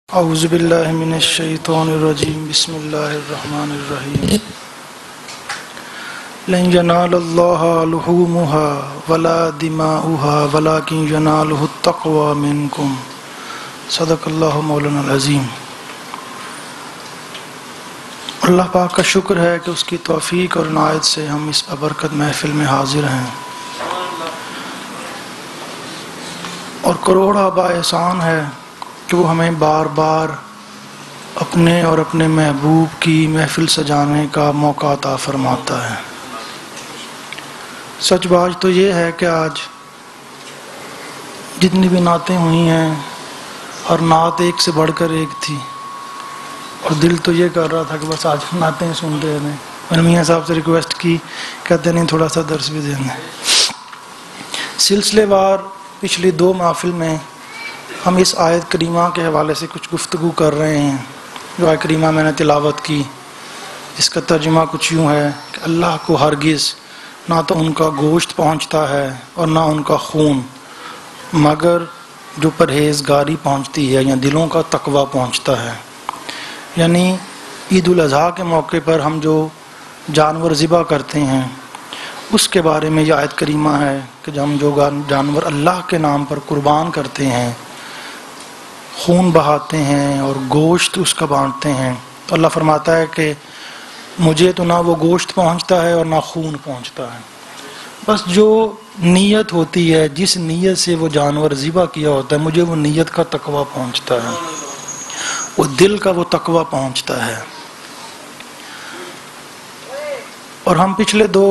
اعوذ باللہ من الشیطان الرجیم بسم اللہ الرحمن الرحیم لن ینال اللہ لحومها ولا دماؤها ولکن ینالہ التقوی منکم صدق اللہ مولانا العظیم۔ اللہ پاک کا شکر ہے کہ اس کی توفیق اور عنایت سے ہم اس بابرکت محفل میں حاضر ہیں، اور کروڑا با احسان ہے کہ وہ ہمیں بار بار اپنے اور اپنے محبوب کی محفل سجانے کا موقع عطا فرماتا ہے۔ سچ بات تو یہ ہے کہ آج جتنی بھی نعتیں ہوئی ہیں اور نعت ایک سے بڑھ کر ایک تھی، اور دل تو یہ کر رہا تھا کہ بس آج نعتیں سنتے رہیں۔ میں نے میاں صاحب سے ریکویسٹ کی، کہتے نہیں تھوڑا سا درس بھی دینا۔ سلسلے وار پچھلی 2 محفل میں ہم اس آیت کریمہ کے حوالے سے کچھ گفتگو کر رہے ہیں۔ جو آیت کریمہ میں نے تلاوت کی، اس کا ترجمہ کچھ یوں ہے کہ اللہ کو ہرگز نہ تو ان کا گوشت پہنچتا ہے اور نہ ان کا خون، مگر جو پرہیزگاری پہنچتی ہے یا دلوں کا تقوی پہنچتا ہے۔ یعنی عید الاضحیٰ کے موقع پر ہم جو جانور ذبح کرتے ہیں، اس کے بارے میں یہ آیت کریمہ ہے کہ ہم جو جانور اللہ کے نام پر قربان کرتے ہیں، خون بہاتے ہیں اور گوشت اس کا بانٹتے ہیں، تو اللہ فرماتا ہے کہ مجھے تو نہ وہ گوشت پہنچتا ہے اور نہ خون پہنچتا ہے، بس جو نیت ہوتی ہے، جس نیت سے وہ جانور ذبح کیا ہوتا ہے، مجھے وہ نیت کا تقوی پہنچتا ہے، وہ دل کا وہ تقوی پہنچتا ہے۔ اور ہم پچھلے 2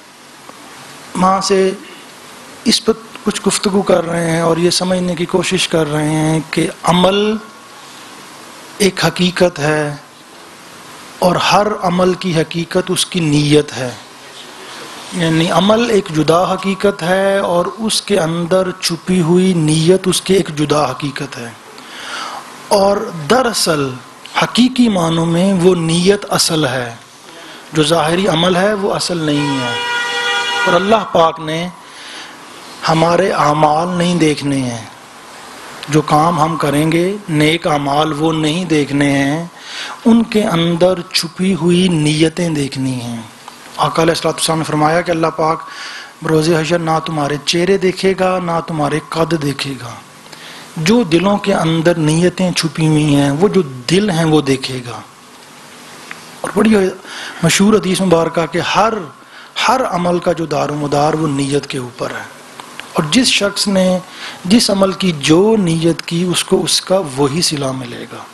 ماہ سے اس پر کچھ گفتگو کر رہے ہیں اور یہ سمجھنے کی کوشش کر رہے ہیں کہ عمل ایک حقیقت ہے، اور ہر عمل کی حقیقت اس کی نیت ہے۔ یعنی عمل ایک جدا حقیقت ہے اور اس کے اندر چھپی ہوئی نیت اس کی ایک جدا حقیقت ہے، اور دراصل حقیقی معنوں میں وہ نیت اصل ہے، جو ظاہری عمل ہے وہ اصل نہیں ہے۔ اور اللہ پاک نے ہمارے اعمال نہیں دیکھنے ہیں، جو کام ہم کریں گے نیک اعمال وہ نہیں دیکھنے ہیں، ان کے اندر چھپی ہوئی نیتیں دیکھنی ہیں۔ آقا علیہ السلام نے فرمایا کہ اللہ پاک بروز حشر نہ تمہارے چہرے دیکھے گا نہ تمہارے قد دیکھے گا، جو دلوں کے اندر نیتیں چھپی ہوئی ہیں، وہ جو دل ہیں وہ دیکھے گا۔ اور بڑی مشہور حدیث مبارکہ کہ ہر عمل کا جو دار و مدار وہ نیت کے اوپر ہے، اور جس شخص نے جس عمل کی جو نیت کی اس کو اس کا وہی صلہ ملے گا۔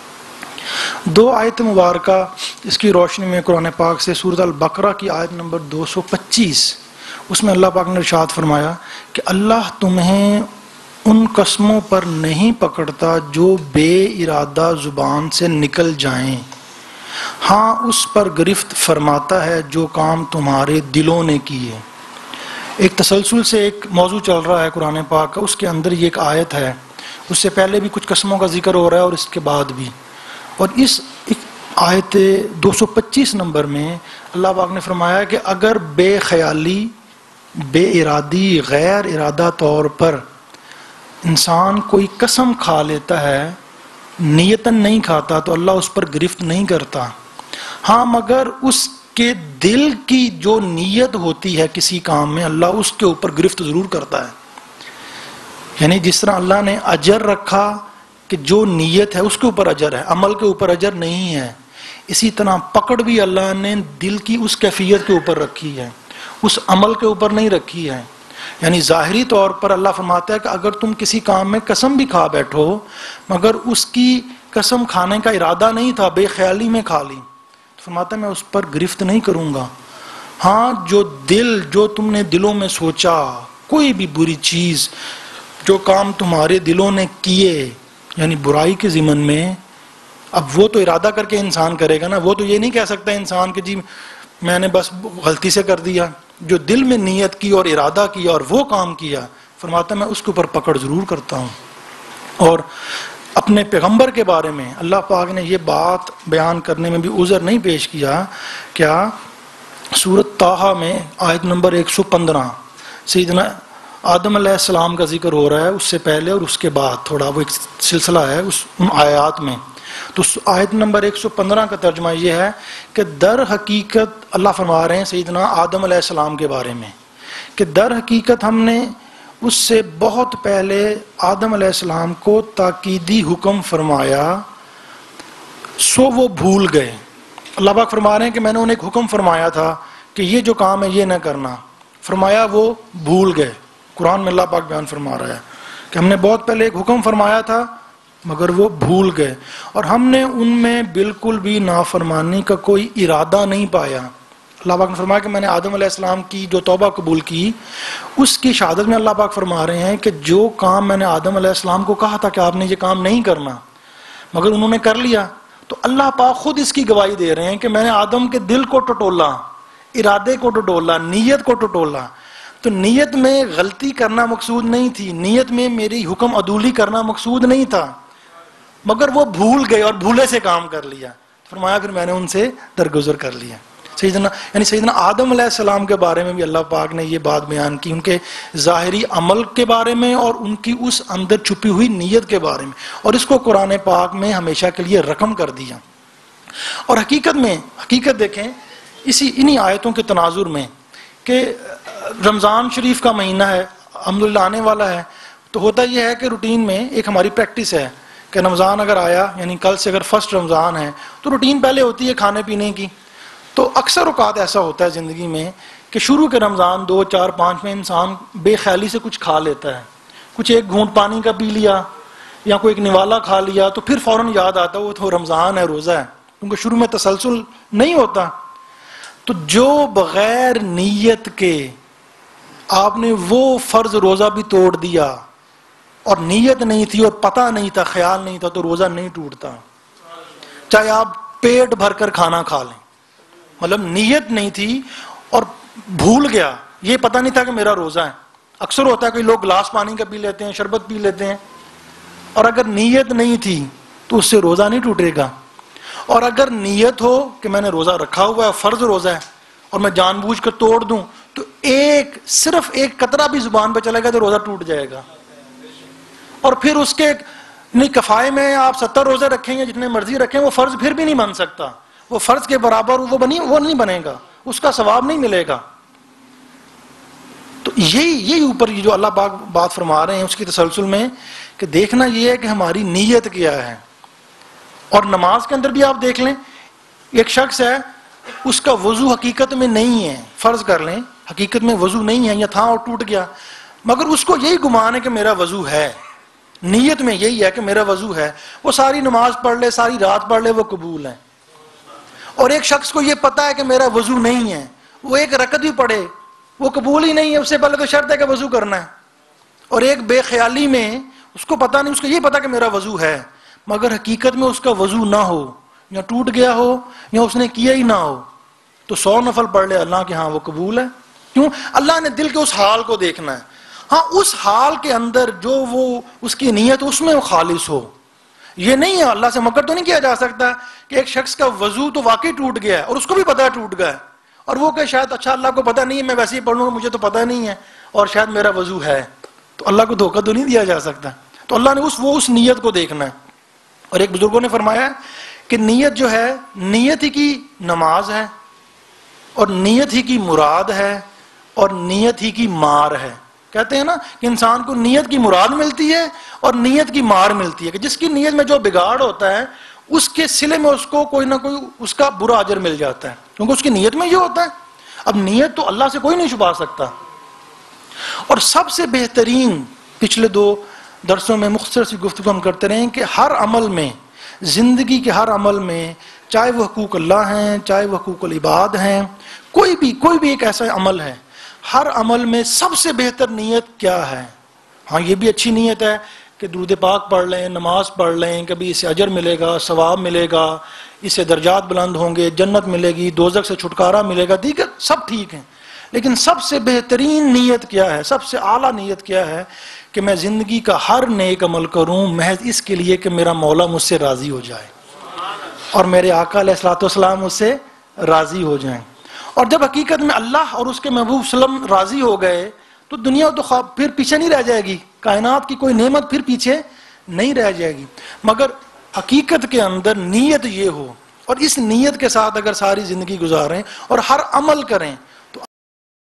2 آیت مبارکہ اس کی روشنی میں قرآن پاک سے سورۃ البقرہ کی آیت نمبر 225، اس میں اللہ پاک نے ارشاد فرمایا کہ اللہ تمہیں ان قسموں پر نہیں پکڑتا جو بے ارادہ زبان سے نکل جائیں، ہاں اس پر گرفت فرماتا ہے جو کام تمہارے دلوں نے کیے۔ ایک تسلسل سے ایک موضوع چل رہا ہے قرآن پاک کا، اس کے اندر یہ ایک آیت ہے، اس سے پہلے بھی کچھ قسموں کا ذکر ہو رہا ہے اور اس کے بعد بھی، اور اس آیت 225 نمبر میں اللہ پاک نے فرمایا کہ اگر بے خیالی، بے ارادی، غیر ارادہ طور پر انسان کوئی قسم کھا لیتا ہے، نیتاً نہیں کھاتا، تو اللہ اس پر گرفت نہیں کرتا، ہاں مگر اس کہ دل کی جو نیت ہوتی ہے کسی کام میں، اللہ اس کے اوپر گرفت ضرور کرتا ہے۔ یعنی جس طرح اللہ نے اجر رکھا کہ جو نیت ہے اس کے اوپر اجر ہے، عمل کے اوپر اجر نہیں ہے، اسی طرح پکڑ بھی اللہ نے دل کی اس کیفیت کے اوپر رکھی ہے، اس عمل کے اوپر نہیں رکھی ہے۔ یعنی ظاہری طور پر اللہ فرماتا ہے کہ اگر تم کسی کام میں قسم بھی کھا بیٹھو، مگر اس کی قسم کھانے کا ارادہ نہیں تھا، بے خیالی میں کھا لی، فرماتا ہے میں اس پر گرفت نہیں کروں گا، ہاں جو تم نے دلوں میں سوچا، کوئی بھی بری چیز، جو کام تمہارے دلوں نے کیے، یعنی برائی کے ضمن میں، اب وہ تو ارادہ کر کے انسان کرے گا نا، وہ تو یہ نہیں کہہ سکتا انسان کہ جی میں نے بس غلطی سے کر دیا، جو دل میں نیت کی اور ارادہ کیا اور وہ کام کیا، فرماتا ہے میں اس کے اوپر پکڑ ضرور کرتا ہوں۔ اور اپنے پیغمبر کے بارے میں اللہ پاک نے یہ بات بیان کرنے میں بھی عذر نہیں پیش کیا، کیا سورۃ طٰہٰ میں آیت نمبر 115 سیدنا آدم علیہ السلام کا ذکر ہو رہا ہے اس سے پہلے اور اس کے بعد، تھوڑا وہ ایک سلسلہ ہے اس آیات میں. تو آیت نمبر 115 کا ترجمہ یہ ہے کہ در حقیقت اللہ فرما رہے ہیں سیدنا آدم علیہ السلام کے بارے میں کہ در حقیقت ہم نے اس سے بہت پہلے آدم علیہ السلام کو تاکیدی حکم فرمایا سو وہ بھول گئے. اللہ پاک فرما رہے ہیں کہ میں نے انہیں ایک حکم فرمایا تھا کہ یہ جو کام ہے یہ نہ کرنا، فرمایا وہ بھول گئے. قرآن میں اللہ پاک بیان فرما رہا ہے کہ ہم نے بہت پہلے ایک حکم فرمایا تھا مگر وہ بھول گئے، اور ہم نے ان میں بالکل بھی نافرمانی کا کوئی ارادہ نہیں پایا. اللہ پاک نے فرمایا کہ میں نے آدم علیہ السلام کی جو توبہ قبول کی اس کی شہادت میں اللہ پاک فرما رہے ہیں کہ جو کام میں نے آدم علیہ السلام کو کہا تھا کہ آپ نے یہ کام نہیں کرنا مگر انہوں نے کر لیا، تو اللہ پاک خود اس کی گواہی دے رہے ہیں کہ میں نے آدم کے دل کو ٹٹولا، ارادے کو ٹٹولا، نیت کو ٹٹولا. تو نیت میں غلطی کرنا مقصود نہیں تھی، نیت میں میری حکم عدولی کرنا مقصود نہیں تھا، مگر وہ بھول گئے اور بھولے سے کام کر لیا. فرمایا پھر میں نے ان سے درگزر کر لیا. سیدنا آدم علیہ السلام کے بارے میں بھی اللہ پاک نے یہ بات بیان کی، ان کے ظاہری عمل کے بارے میں اور ان کی اس اندر چھپی ہوئی نیت کے بارے میں، اور اس کو قرآن پاک میں ہمیشہ کے لیے رقم کر دیا. اور حقیقت دیکھیں انہی آیتوں کے تناظر میں کہ رمضان شریف کا مہینہ ہے، الحمدللہ آنے والا ہے. تو ہوتا یہ ہے کہ روٹین میں ایک ہماری پریکٹس ہے کہ رمضان اگر آیا، یعنی کل سے اگر فرسٹ رمضان ہے تو روٹین پہلے ہوتی ہے کھانے پینے کی. تو اکثر اوقات ایسا ہوتا ہے زندگی میں کہ شروع کے رمضان 2 4 5 میں انسان بے خیالی سے کچھ کھا لیتا ہے، کچھ ایک گھونٹ پانی کا پی لیا یا کوئی ایک نوالا کھا لیا، تو پھر فوراً یاد آتا ہے وہ تو رمضان ہے، روزہ ہے، کیونکہ شروع میں تسلسل نہیں ہوتا. تو جو بغیر نیت کے آپ نے وہ فرض روزہ بھی توڑ دیا اور نیت نہیں تھی اور پتہ نہیں تھا، خیال نہیں تھا، تو روزہ نہیں ٹوٹتا، چاہے آپ پیٹ بھر کر کھانا کھا لیں. مطلب نیت نہیں تھی اور بھول گیا، یہ پتہ نہیں تھا کہ میرا روزہ ہے. اکثر ہوتا ہے کہ لوگ گلاس پانی کا پی لیتے ہیں، شربت پی لیتے ہیں، اور اگر نیت نہیں تھی تو اس سے روزہ نہیں ٹوٹے گا. اور اگر نیت ہو کہ میں نے روزہ رکھا ہوا ہے، فرض روزہ ہے، اور میں جان بوجھ کر توڑ دوں تو صرف ایک قطرہ بھی زبان پہ چلے گا تو روزہ ٹوٹ جائے گا. اور پھر اس کے کفایے میں آپ 70 روزے رکھیں گے، جتنے مرضی رکھیں، وہ فرض پھر بھی نہیں بن سکتا، وہ فرض کے برابر وہ نہیں بنے گا، اس کا ثواب نہیں ملے گا. تو یہی اوپر یہ جو اللہ پاک بات فرما رہے ہیں اس کی تسلسل میں کہ دیکھنا یہ ہے کہ ہماری نیت کیا ہے. اور نماز کے اندر بھی آپ دیکھ لیں، ایک شخص ہے اس کا وضو حقیقت میں نہیں ہے، فرض کر لیں حقیقت میں وضو نہیں ہے یا تھا اور ٹوٹ گیا، مگر اس کو یہی گمان ہے کہ میرا وضو ہے، نیت میں یہی ہے کہ میرا وضو ہے، وہ ساری نماز پڑھ لے، ساری رات پڑھ لے، وہ قبول ہے. اور ایک شخص کو یہ پتا ہے کہ میرا وضو نہیں ہے، وہ ایک رکعت بھی پڑھے وہ قبول ہی نہیں ہے، اس سے پہلے تو شرط ہے کہ وضو کرنا ہے. اور ایک بے خیالی میں اس کو پتا نہیں، اس کو یہ پتا کہ میرا وضو ہے، مگر حقیقت میں اس کا وضو نہ ہو یا ٹوٹ گیا ہو یا اس نے کیا ہی نہ ہو، تو 100 نفل پڑھ لے، اللہ کے ہاں وہ قبول ہے. کیوں؟ اللہ نے دل کے اس حال کو دیکھنا ہے. ہاں اس حال کے اندر جو وہ اس کی نیت اس میں وہ خالص ہو. یہ نہیں ہے، اللہ سے مکر تو نہیں کیا جا سکتا کہ ایک شخص کا وضو تو واقعی ٹوٹ گیا ہے اور اس کو بھی پتا ہے ٹوٹ گیا ہے، اور وہ کہ شاید اچھا اللہ کو پتا نہیں ہے، میں ویسے ہی پڑھ لوں گا، مجھے تو پتا نہیں ہے، اور شاید میرا وضو ہے. تو اللہ کو دھوکہ تو نہیں دیا جا سکتا. تو اللہ نے اس نیت کو دیکھنا ہے. اور ایک بزرگوں نے فرمایا کہ نیت جو ہے، نیت ہی کی نماز ہے، اور نیت ہی کی مراد ہے، اور نیت ہی کی مار ہے. کہتے ہیں نا کہ انسان کو نیت کی مراد ملتی ہے اور نیت کی مار ملتی ہے، کہ جس کی نیت میں جو بگاڑ ہوتا ہے اس کے صلے میں اس کو کوئی نہ کوئی اس کا برا اجر مل جاتا ہے، کیونکہ اس کی نیت میں یہ ہوتا ہے. اب نیت تو اللہ سے کوئی نہیں چھپا سکتا. اور سب سے بہترین پچھلے 2 درسوں میں مختصر سی گفتگو ہم کرتے رہے ہیں کہ ہر عمل میں، زندگی کے ہر عمل میں، چاہے وہ حقوق اللہ ہیں، چاہے وہ حقوق العباد ہیں، کوئی بھی ایک ایسا عمل ہے، ہر عمل میں سب سے بہتر نیت کیا ہے؟ ہاں یہ بھی اچھی نیت ہے کہ درود پاک پڑھ لیں، نماز پڑھ لیں، کبھی اسے اجر ملے گا، ثواب ملے گا، اس سے درجات بلند ہوں گے، جنت ملے گی، دوزخ سے چھٹکارا ملے گا، دیگر سب ٹھیک ہیں. لیکن سب سے بہترین نیت کیا ہے، سب سے اعلیٰ نیت کیا ہے؟ کہ میں زندگی کا ہر نیک عمل کروں محض اس کے لیے کہ میرا مولا مجھ سے راضی ہو جائے اور میرے آقا علیہ الصلوۃ والسلام مجھ سے راضی ہو جائیں. اور جب حقیقت میں اللہ اور اس کے محبوب صلی اللہ علیہ وسلم راضی ہو گئے تو دنیا تو خواب پھر پیچھے نہیں رہ جائے گی، کائنات کی کوئی نعمت پھر پیچھے نہیں رہ جائے گی. مگر حقیقت کے اندر نیت یہ ہو، اور اس نیت کے ساتھ اگر ساری زندگی گزاریں اور ہر عمل کریں